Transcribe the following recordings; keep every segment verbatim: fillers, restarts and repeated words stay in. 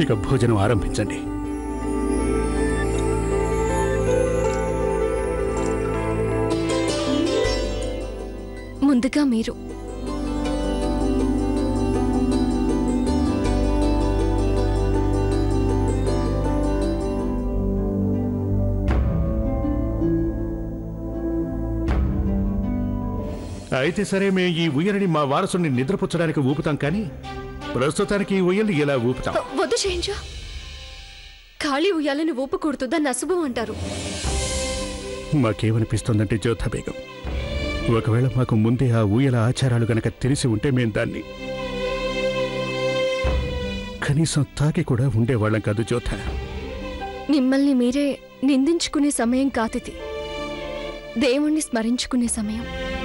ఇక భోజనం ఆరంభించండి. ముందుగా మీరు. అయితే సరే, మేము ఈ ఉయ్యలని మా వారసుని నిద్రపుచ్చడానికి ఊపుతాం, కానీ ప్రస్తుతానికి ఈ ఉయ్యల్ని ఇలా ఊపుతాం. వద్దు చేయించు. ఖాళీ ఉయ్యాలని ఊపకూడదు, దాన్ని అశుభం అంటారు. మాకేమనిపిస్తుందంటే జ్యోథా బేగం, ఒకవేళ మాకు ముందే ఆ ఊయల ఆచారాలు గనక తెలిసి ఉంటే మేం దాన్ని కనీసం తాకి కూడా ఉండేవాళ్ళం కాదు జ్యోథా. మిమ్మల్ని మీరే నిందించుకునే సమయం కాదిది, దేవుణ్ణి స్మరించుకునే సమయం.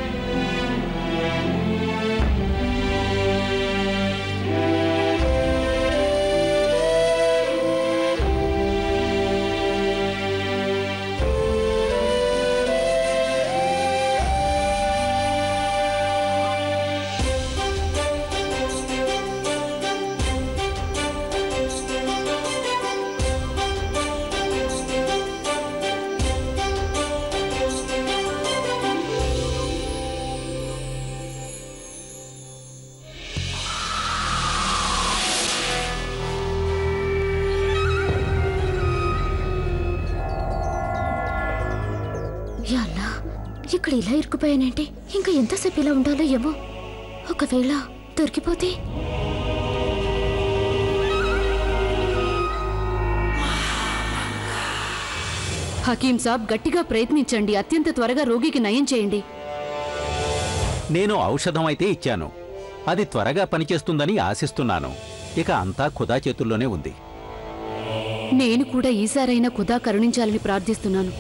ఇక్కడ ఇలా ఇరుక్కుపోయానంటే ఇంకా ఎంతసేపు ఇలా ఉండాలో ఏమో. ఒకవేళ దొరికిపోతే హకీం సాబ్, గట్టిగా ప్రయత్నించండి. అత్యంత త్వరగా రోగికి నయం చేయండి. నేను ఔషధం అయితే ఇచ్చాను, అది త్వరగా పనిచేస్తుందని ఆశిస్తున్నాను. ఇక అంతా ఖుదా చేతుల్లోనే ఉంది. నేను కూడా ఈసారైనా ఖుదా కరుణించాలని ప్రార్థిస్తున్నాను.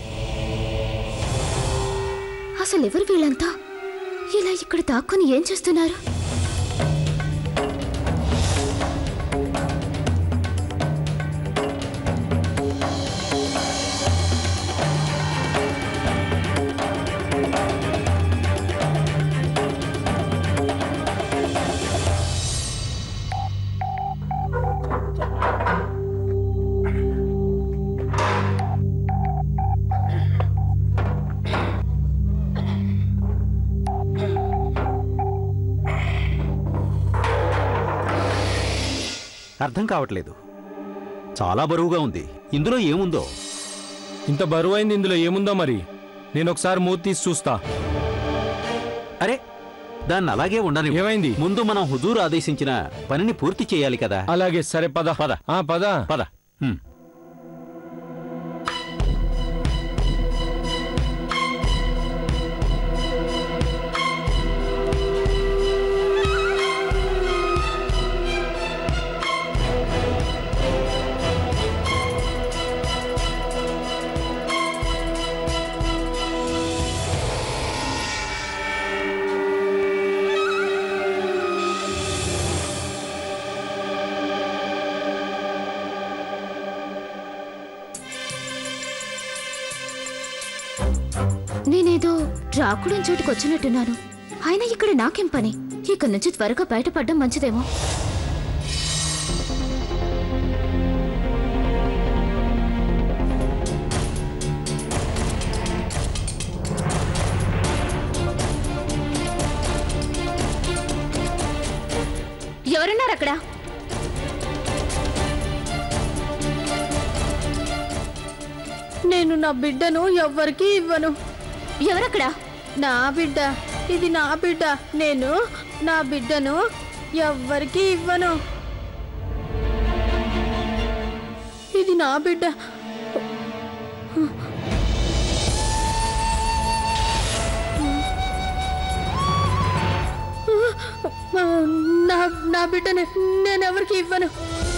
అసలు ఎవరు వీళ్ళంతా? ఇలా ఇక్కడ దాక్కుని ఏం చేస్తున్నారు? అర్థం కావట్లేదు. చాలా బరువుగా ఉంది. ఇందులో ఏముందో? ఇంత బరువైంది, ఇందులో ఏముందో మరి? నేను ఒకసారి మూతి తీసి చూస్తా. అరే, దాన్ని అలాగే ఉండని. ఏమైంది? ముందు మనం హుజూర్ ఆదేశించిన పనిని పూర్తి చేయాలి కదా. అలాగే, సరే పద పద పద పద. నేనేదో రాకుడిని చోటుకు వచ్చినట్టున్నాను. అయినా ఇక్కడ నాకేం పని? ఇక్కడి నుంచి త్వరగా బయటపడడం మంచిదేమో. ఎవరున్నారు అక్కడ? నేను నా బిడ్డను ఎవ్వరికి ఇవ్వను. ఎవరక్కడ? నా బిడ్డ, ఇది నా బిడ్డ. నేను నా బిడ్డను ఎవ్వరికి ఇవ్వను. ఇది నా బిడ్డ. నా నా బిడ్డని నేను ఎవరికి ఇవ్వను.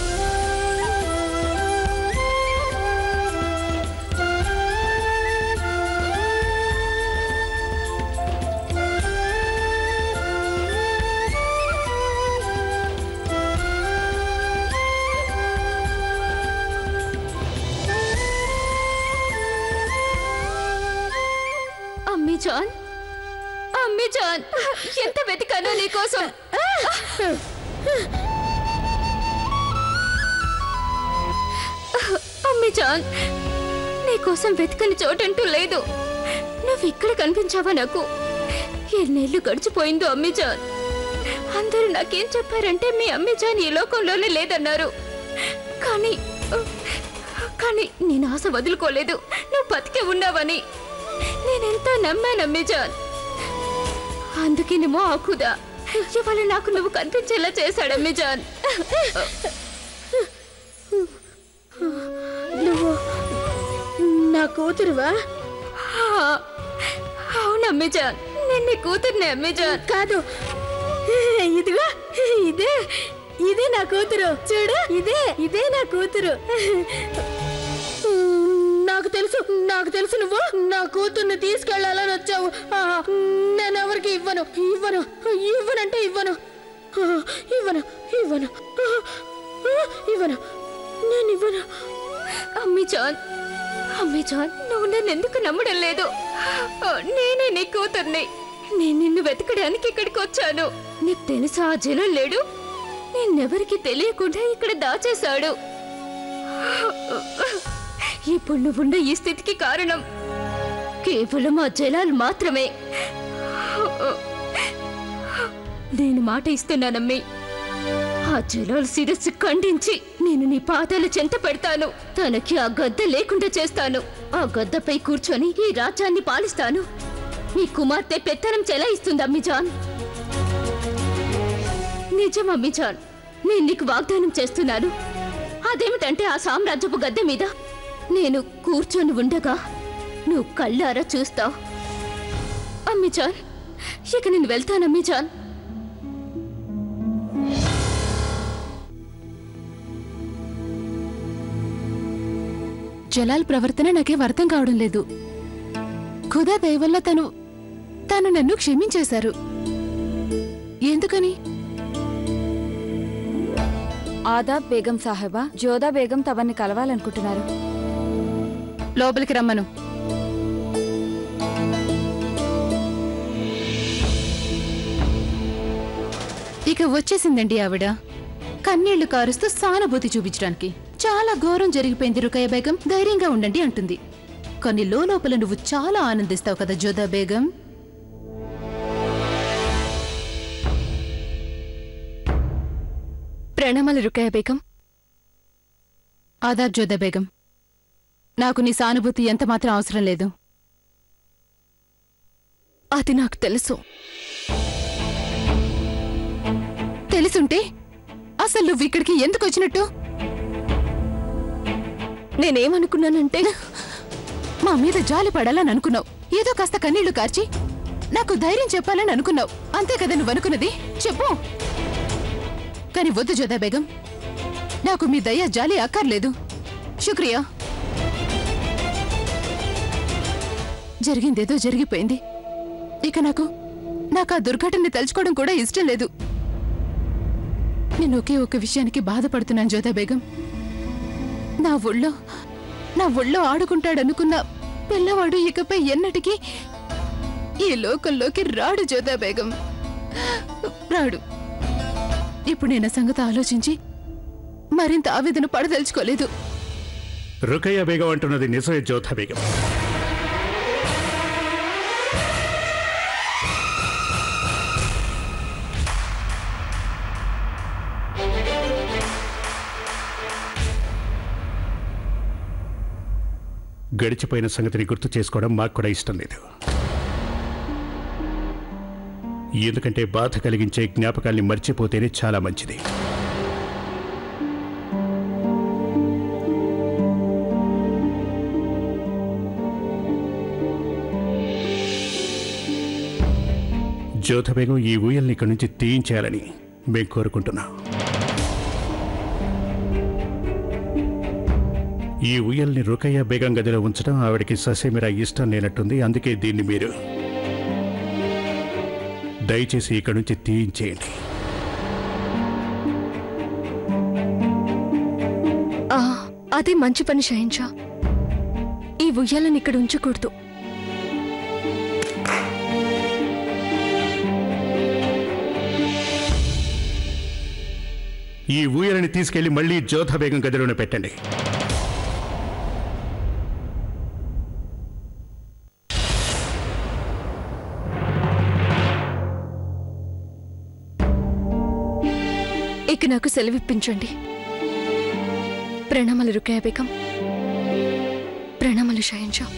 జాన్, అమ్మి జాన్, ఎంత వెతికానో నీకోసం. అమ్మి జాన్, నీకోసం వెతకని చోటంటూ లేదు. నువ్వు ఇక్కడ కనిపించావా నాకు? ఎన్నేళ్ళు గడిచిపోయిందో అమ్మి జాన్. అందరూ నాకేం చెప్పారంటే మీ అమ్మి జాన్ ఈ లోకంలోనే లేదన్నారు. కానీ కానీ నేను ఆశ వదులుకోలేదు. నువ్వు బతికే ఉన్నావని నేనెంత నమ్మాను అమ్మి జాన్. అందుకేనేమో ఆ ఖుదా ఇవాళ నాకు నువ్వు కనిపించేలా చేశాడు అమ్మి జాన్. నువ్వు నా కూతురువా? అవును అమ్మి జాన్, నేను నీ కూతుర్నే అమ్మి జాన్. కాదు, ఇదిగో ఇదే ఇదే నా కూతురు. చూడు, ఇదే ఇదే నా కూతురు. నాకు తెలుసు నాకు తెలుసు నువ్వు నా కూతుర్ని తీసుకెళ్లాలని వచ్చావు. నేను ఎవరికి ఇవ్వను ఇవ్వను ఇవ్వనంటే ఇవ్వను ఇవ్వను ఇవ్వను ఇవ్వను నేను ఇవ్వను. అమ్మి జాన్, అమ్మి జాన్, నువ్వు నన్ను ఎందుకు నమ్మడం లేదు? నేనే నీ కూతుర్ని. నేను నిన్ను వెతకడానికి ఇక్కడికి వచ్చాను. నీకు తెలుసా ఆ జలం లేడు నిన్నెవరికి తెలియకుండా ఇక్కడ దాచేశాడు. ఇప్పుడు నువ్వున్న ఈ స్థితికి కారణం కేవలం ఆ జలాలు మాత్రమే. నేను మాట ఇస్తున్నానమ్మి, ఆ జలాలు శిరస్సు ఖండించి నేను నీ పాదాల చెంత పెడతాను. తనకి ఆ గద్ద లేకుండా చేస్తాను. ఆ గద్దపై కూర్చొని ఈ రాజ్యాన్ని పాలిస్తాను. నీ కుమార్తె పెత్తనం చెలాయిస్తుంది అమ్మి జాన్. నిజం అమ్మి జాన్, నేను నీకు వాగ్దానం చేస్తున్నాను. అదేమిటంటే ఆ సామ్రాజ్యపు గద్దె మీద నేను కూర్చొని ఉండగా నువ్వు కళ్ళారా చూస్తావు. అమ్మి జాన్, ఇక నేను వెళ్తాను అమ్మి జాన్. జలాల్ ప్రవర్తన నాకేం అర్థం కావడం లేదు. ఖుదా దయవల్ల తను తను నన్ను క్షమించేశారు. ఎందుకని? ఆదాబ్ బేగం సాహెబా, జోదా బేగం తవన్ని కలవాలనుకుంటున్నారు. లోపలికి రమ్మను. ఇక వచ్చేసిందండి ఆవిడ, కన్నీళ్లు కారుస్తూ సానుభూతి చూపించడానికి. చాలా ఘోరం జరిగిపోయింది రుకయ్య బేగం, ధైర్యంగా ఉండండి అంటుంది. కానీ లోపల నువ్వు చాలా ఆనందిస్తావు కదా జోదా బేగం. ప్రణామాలు రుకయ్య బేగం. ఆదాబ్ జోదా బేగం. నాకు నీ సానుభూతి ఎంత మాత్రం అవసరం లేదు. అది నాకు తెలుసు. తెలుసుంటే అసలు నువ్వు ఇక్కడికి ఎందుకు వచ్చినట్టు? నేనేమనుకున్నానంటే మా మీద జాలి పడాలని అనుకున్నావు. ఏదో కాస్త కన్నీళ్లు కార్చి నాకు ధైర్యం చెప్పాలని అనుకున్నావు. అంతే కదా నువ్వు అనుకున్నది? చెప్పు. కానీ వద్దు జోదా బేగం, నాకు మీ దయ జాలి అక్కర్లేదు. శుక్రియా. జరిగిందేదో జరిగిపోయింది. ఇక నాకు నాకు ఆ దుర్ఘటనని తలుచుకోవడం కూడా ఇష్టం లేదు. నేను ఒకే ఒక విషయానికి బాధపడుతున్నాను జోదా బేగం. నా ఒళ్ళో నా ఒళ్ళో ఆడుకుంటాడనుకున్న పిల్లవాడు ఇకపై ఎన్నటికీ ఈ లోకంలోకి రాడు జోదా బేగం, రాడు. ఇప్పుడు నేను సంగతి ఆలోచించి మరింత ఆవేదన పడదలుచుకోలేదు. రుకయ్య బేగం అంటున్నది నిజమే జోధా బేగం. గడిచిపోయిన సంగతిని గుర్తు చేసుకోవడం మాకు కూడా ఇష్టం లేదు. ఎందుకంటే బాధ కలిగించే జ్ఞాపకాల్ని మర్చిపోతేనే చాలా మంచిది. జోధా బేగం ఈ ఊయల్ని ఇక్కడి నుంచి తీయించాలని మేము కోరుకుంటున్నాం. ఈ ఊయల్ని రుకయ్య బేగం గదిలో ఉంచడం ఆవిడకి ససేమిరా ఇష్టం లేనట్టుంది. అందుకే దీన్ని మీరు దయచేసి ఇక్కడి నుంచి తీయించేయండి. అదే మంచి పని షహిన్షా. ఈ ఉయ్యాలని ఇక్కడ ఉంచకూడదు. ఈ ఊయలని తీసుకెళ్లి మళ్ళీ జోధా బేగం గదిలోనే పెట్టండి. ఇక నాకు సెలవిప్పించండి. ప్రణామాలు రుకయ్య బేగం. ప్రణామాలు షాహిన్షా.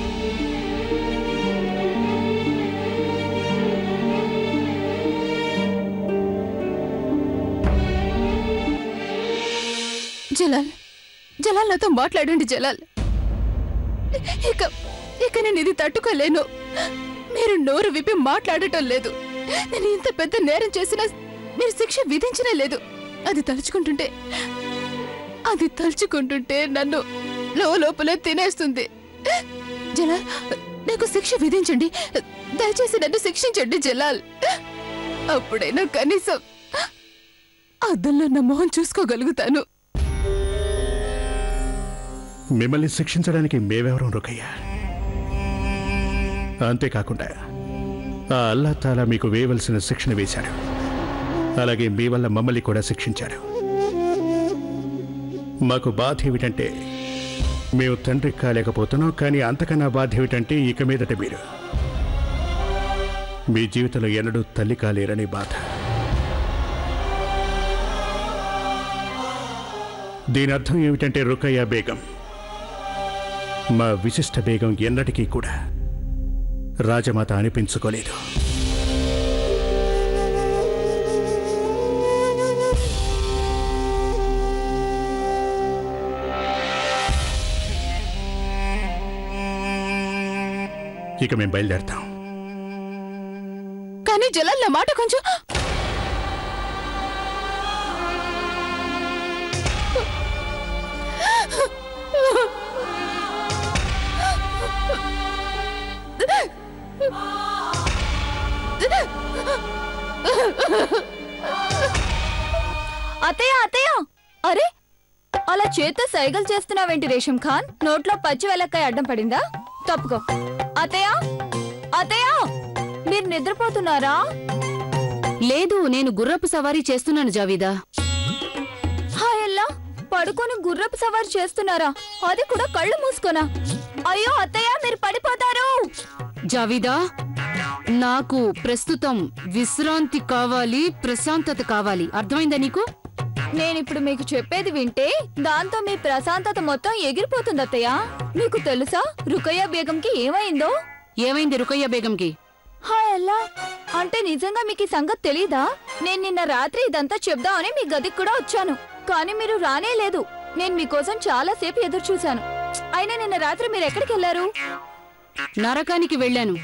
జలాల్, జలాల్ నాతో మాట్లాడండి జలాల్. ఇక ఇక నేను ఇది తట్టుకోలేను. మీరు నోరు విప్పి మాట్లాడటం లేదు. నేను ఇంత పెద్ద నేరం చేసినా మీరు శిక్ష విధించనే లేదు. అది తలుచుకుంటుంటే అది తలుచుకుంటుంటే నన్ను లోపల తినేస్తుంది. జలాల్, నాకు శిక్ష విధించండి. దయచేసి నన్ను శిక్షించండి జలాల్. అప్పుడైనా కనీసం అద్దంలో నా మొహం చూసుకోగలుగుతాను. మిమ్మల్ని శిక్షించడానికి మేమెవరం రుకయ్య. అంతేకాకుండా ఆ అల్లా తాలా మీకు వేయవలసిన శిక్షణ వేశాడు. అలాగే మీ వల్ల మమ్మల్ని కూడా శిక్షించాడు. మాకు బాధ ఏమిటంటే మేము తండ్రి కాలేకపోతున్నాం. కానీ అంతకన్నా బాధ ఏమిటంటే ఇక మీదట మీరు మీ జీవితంలో ఎన్నడూ తల్లి కాలేరని బాధ. దీని అర్థం ఏమిటంటే రుకయ్య బేగం, మా విశిష్ట బేగం ఎన్నటికీ కూడా రాజమాత అనిపించుకోలేదు. ఇక మేము బయలుదేరుతాం. కానీ జలాల్ నా మాట కొంచెం అత్తయ్య అత్తయ్య, అరే అలా చేత్తో సైగలు చేస్తున్నావేంటి రేషం ఖాన్? నోట్లో పచ్చి వెలక్కాయ అడ్డం పడిందా? తప్పుకో. అత్తయ్య అత్తయ్య, మీరు నిద్రపోతున్నారా? లేదు, నేను గుర్రపు సవారీ చేస్తున్నాను జావీదా. హాయల్లా, పడుకొని గుర్రపు సవారీ చేస్తున్నారా? అది కూడా కళ్ళు మూసుకోనా? అయ్యో అత్తయ్య, మీరు పడిపోతారు. జావీదా, నాకు ప్రస్తుతం విశ్రాంతి కావాలి, ప్రశాంతత కావాలి. అర్థమైందా నీకు? నేనిప్పుడు మీకు చెప్పేది వింటే దాంతో మీ ప్రశాంతత మొత్తం ఎగిరిపోతుంది అత్తయ్య. మీకు తెలుసా రుకయ్య బేగంకి ఏమైందో? ఏమైంది రుకయ్య బేగంకి? హాయల్లా, అంటే నిజంగా మీకు ఈ సంగతి తెలీదా? నేను నిన్న రాత్రి ఇదంతా చెప్దామని మీ గదికి కూడా వచ్చాను, కానీ మీరు రానే లేదు. నేను మీకోసం చాలా సేపు ఎదురు చూశాను. అయినా నిన్న రాత్రి మీరు ఎక్కడికి వెళ్ళారు? నరకానికి వెళ్ళాను.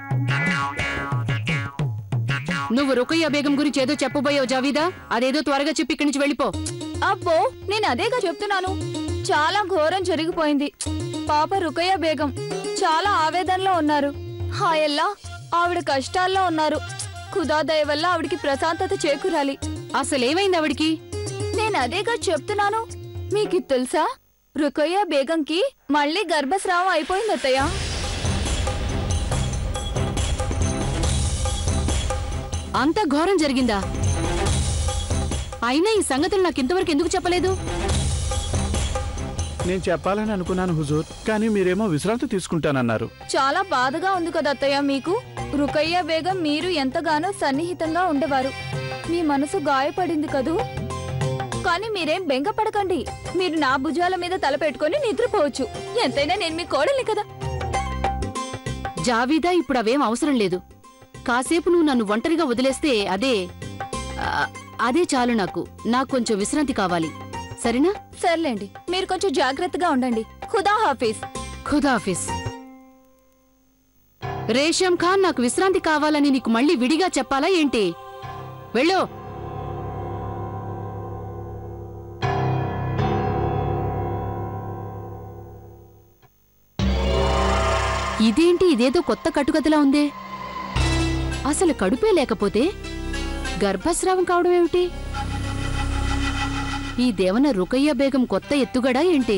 నువ్వు రుకయ్య బేగం గురించి ఏదో చెప్పబోయావు జావీదా. అదేదో త్వరగా చెప్పి ఇక్కడి నుంచి వెళ్ళిపో. అబ్బో, నేను అదేగా చెప్తున్నాను. చాలా ఘోరం జరిగిపోయింది. పాప రుకయ్య బేగం చాలా ఆవేదనలో ఉన్నారు. హాయల్లా, ఆవిడ కష్టాల్లో ఉన్నారు. ఖుదా దయ వల్ల ఆవిడికి ప్రశాంతత చేకూరాలి. అసలేమైంది ఆవిడికి? నేను అదేగా చెప్తున్నాను. మీకు తెలుసా రుకయ్య బేగంకి మళ్ళీ గర్భస్రావం అయిపోయింది అత్తయ్య. అంత ఘోరం జరిగిందా? అయినా ఈ సంగతులు నాకు ఇంతవరకు ఎందుకు చెప్పలేదు? నేను చెప్పాలని అనుకున్నాను హుజూర్, కానీ మీరేమో విశ్రాంతి తీసుకుంటానన్నారు. చాలా బాధగా ఉంది కదా అత్తయ్య మీకు. రుకయ్య బేగం మీరు ఎంతగానో సన్నిహితంగా ఉండేవారు. మీ మనసు గాయపడింది కదూ. కానీ మీరేం బెంగపడకండి. మీరు నా భుజాల మీద తల పెట్టుకొని నిద్రపోవచ్చు. ఎంతైనా నేను మీ కోడల్ని కదా. జావీదా, ఇప్పుడు అవేం అవసరం లేదు. కాసేపు నువ్వు నన్ను ఒంటరిగా వదిలేస్తే అదే అదే చాలు. నాకు నాకు కొంచెం విశ్రాంతి కావాలి. సరేనా? సర్లేండి, మీరు కొంచెం జాగ్రత్తగా ఉండండి. ఖుదా హాఫీజ్. ఖుదాఫీజ్. రేషం ఖాన్, నాకు విశ్రాంతి కావాలని నీకు మళ్ళీ విడిగా చెప్పాలా ఏంటి? వెళ్ళు. ఇదేంటి, ఇదేదో కొత్త కట్టుకథలా ఉందే. అసలు కడుపే లేకపోతే గర్భస్రావం కావడం ఏమిటి? ఈ దేవన రుకయ్య బేగం కొత్త ఎత్తుగడా ఏంటి?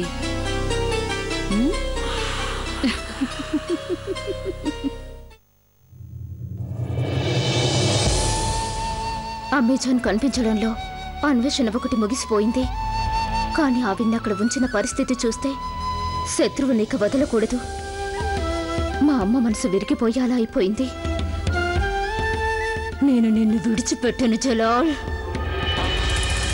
అమ్మేజాన్ కనిపించడంలో అన్వేషణ ఒకటి ముగిసిపోయింది. కానీ ఆవిడ్ని అక్కడ ఉంచిన పరిస్థితి చూస్తే శత్రువుని ఇక వదలకూడదు. మా అమ్మ మనసు విరిగిపోయేలా అయిపోయింది. నేను నిన్ను విడిచిపెట్టను జలాల్.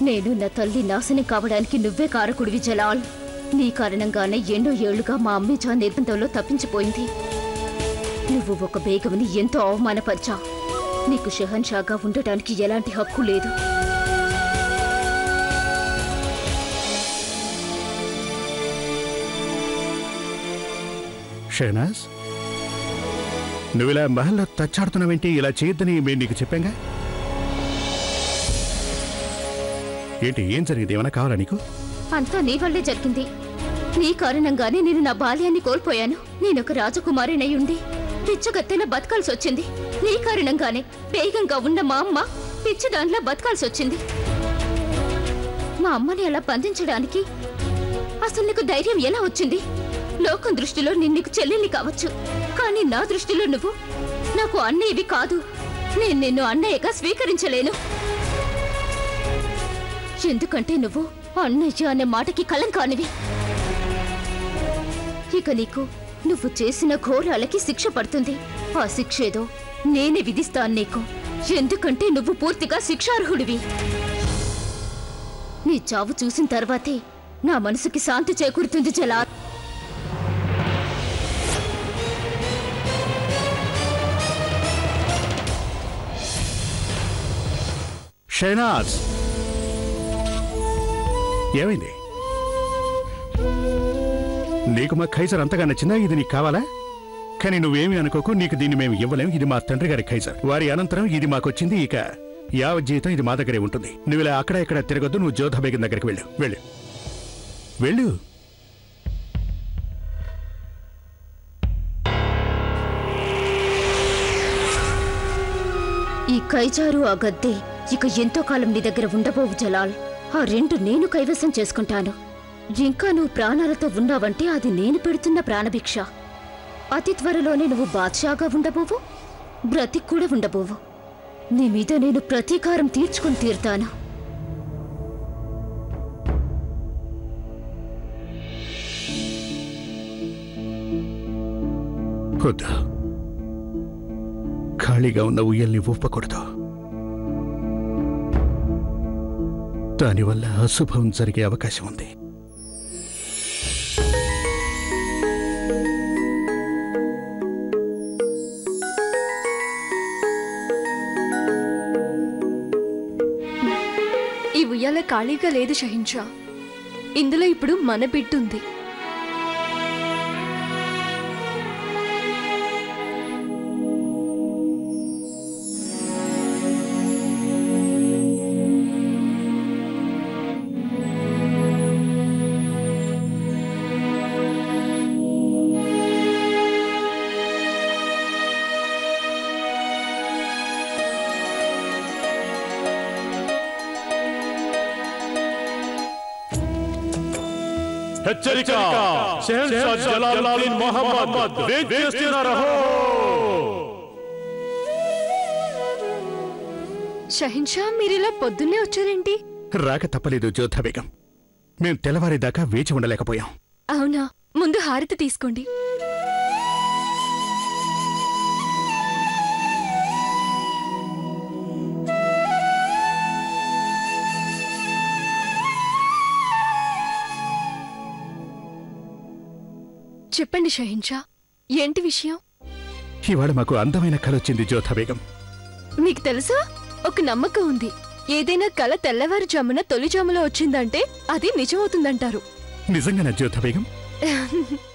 నేను నా తల్లి నాశనం కావడానికి నువ్వే కారకుడివి జలాల్. నీ కారణంగానే ఎన్నో ఏళ్లుగా మా అమ్మి జాన్ నిర్బంధంలో తప్పించిపోయింది. నువ్వు ఒక బేగంని ఎంతో అవమానపరిచా. నీకు షహన్షాగా ఉండటానికి ఎలాంటి హక్కు లేదు. షహనాజ్, నువ్వు ఇలా మహల్లో తచ్చాడుతున్నావేంటి? ఇలా చేయొద్దని మేము నీకు చెప్పాంగా. ఏంటి, ఏం జరిగింది? ఏమైనా కావాలా నీకు? అంతా నీ వల్లే జరిగింది. నీ కారణంగానే నేను నా బాల్యాన్ని కోల్పోయాను. నేనొక రాజకుమారినై ఉండి పిచ్చగత్తెలా బతకాల్సి వచ్చింది. నీ కారణంగానే వేగంగా ఉన్న మా అమ్మ పిచ్చిదానిలా బతకాల్సి వచ్చింది. మా అమ్మని అలా బంధించడానికి అసలు నీకు ధైర్యం ఎలా వచ్చింది? లోకం దృష్టిలో నేను నీకు చెల్లెల్ని కావచ్చు, కానీ నా దృష్టిలో నువ్వు నాకు అన్నయ్యవి కాదు. నేను నిన్ను అన్నయ్యగా స్వీకరించలేను. ఎందుకంటే నువ్వు అన్నయ్య అనే మాటకి కలంకానివి. ఇక నీకు నువ్వు చేసిన ఘోరాలకి శిక్ష పడుతుంది. ఆ శిక్ష ఏదో నేనే విధిస్తాను నీకు. ఎందుకంటే నువ్వు పూర్తిగా శిక్షార్హుడివి. నీ చావు చూసిన తర్వాతే నా మనసుకి శాంతి చేకూరుతుంది జలా. షహనాజ్, ఏమైంది? నీకు మా ఖైజర్ అంతగా నచ్చిందా? ఇది నీకు కావాలా? కానీ నువ్వేమీ అనుకోకు, నీకు దీన్ని మేము ఇవ్వలేం. ఇది మా తండ్రి గారి ఖైజర్. వారి అనంతరం ఇది మాకొచ్చింది. ఇక యావత్ జీవితం ఇది మా దగ్గరే ఉంటుంది. నువ్వు ఇలా అక్కడ ఇక్కడ తిరగొద్దు. నువ్వు జోధా బేగం దగ్గరికి వెళ్ళు. వెళ్ళు వెళ్ళు ఈ ఖైజారు, ఆ గద్దె ఇక ఎంతో కాలం నీ దగ్గర ఉండబోవు జలాల్. ఆ రెండు నేను కైవసం చేసుకుంటాను. ఇంకా నువ్వు ప్రాణాలతో ఉన్నావంటే అది నేను పెడుతున్న ప్రాణభిక్ష. అతి త్వరలోనే నువ్వు బాద్షాగా ఉండబోవు, బ్రతిక్ కూడా ఉండబోవు. నీ మీద నేను ప్రతీకారం తీర్చుకుని తీరుతాను. వద్దు, ఖాళీగా ఉన్న ఉయ్యల్ని ఊపకూడదు. దానివల్ల అశుభం జరిగే అవకాశం ఉంది. ఈ ఉయ్యాల ఖాళీగా లేదు షహిన్షా. ఇందులో ఇప్పుడు మన బిడ్డుంది. హెచ్చరిక! షహన్షా జలాలుద్దీన్ మొహమ్మద్ వెయిట్ చేస్తున్నారో. షహిన్షా, మీరిలా పొద్దున్నే వచ్చారేంటి? రాక తప్పలేదు జోధా బేగం. మేం తెల్లవారేదాకా వేచి ఉండలేకపోయాం. అవునా? ముందు హారతి తీసుకోండి. చెప్పండి షహిన్షా, ఏంటి విషయం? ఇవాళ మాకు అందమైన కల వచ్చింది జోధా బేగం. మీకు తెలుసా, ఒక నమ్మకం ఉంది. ఏదైనా కల తెల్లవారుజామున తొలిజాములో వచ్చిందంటే అది నిజమవుతుందంటారు. నిజంగానా జోధా బేగం?